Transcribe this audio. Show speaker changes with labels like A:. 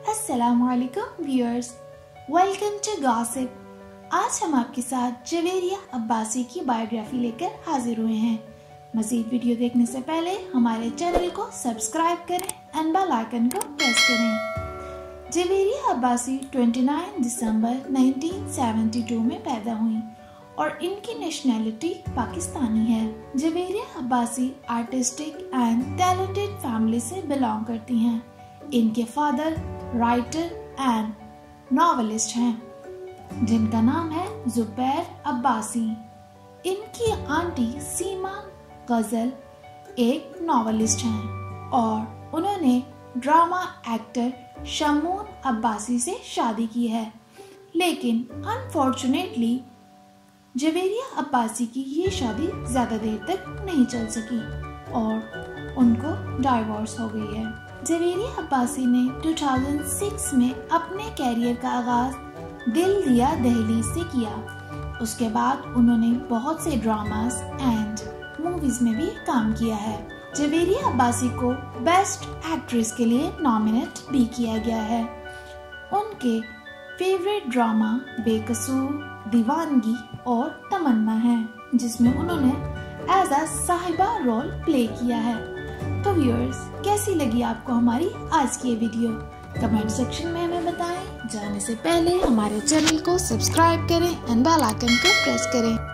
A: अस्सलामुअलैकुम viewers, welcome to gossip. आज हम आपके साथ जवेरिया अब्बासी की बायोग्राफी लेकर हाजिर हुए हैं। मज़ीद वीडियो देखने से पहले हमारे चैनल को सब्सक्राइब करें एंड बेल आइकन को प्रेस करें। जवेरिया अब्बासी 29 दिसंबर 1972 में पैदा हुई और इनकी नेशनैलिटी पाकिस्तानी है। Javeria Abbasi artistic and talented family से बिलोंग करती हैं। इनके फादर राइटर एंड नॉवेलिस्ट हैं जिनका नाम है जुबैर अब्बासी। इनकी आंटी सीमा गजल एक नॉवेलिस्ट हैं और उन्होंने ड्रामा एक्टर शमून अब्बासी से शादी की है, लेकिन अनफॉर्चुनेटली जवेरिया अब्बासी की ये शादी ज्यादा देर तक नहीं चल सकी और उनको डाइवोर्स हो गई है। जवेरिया अब्बासी ने 2006 में अपने कैरियर का आगाज दिल दिया दहलीज से किया। उसके बाद उन्होंने बहुत से ड्रामास एंड मूवीज में भी काम किया है। जवेरिया अब्बासी को बेस्ट एक्ट्रेस के लिए नॉमिनेट भी किया गया है। उनके फेवरेट ड्रामा बेकसूर, दीवानगी और तमन्ना है, जिसमें उन्होंने एज अ साहिबा रोल प्ले किया है। तो व्यूअर्स, कैसी लगी आपको हमारी आज की ये वीडियो? कमेंट सेक्शन में हमें बताएं। जाने से पहले हमारे चैनल को सब्सक्राइब करें एंड बेल आइकन को प्रेस करें।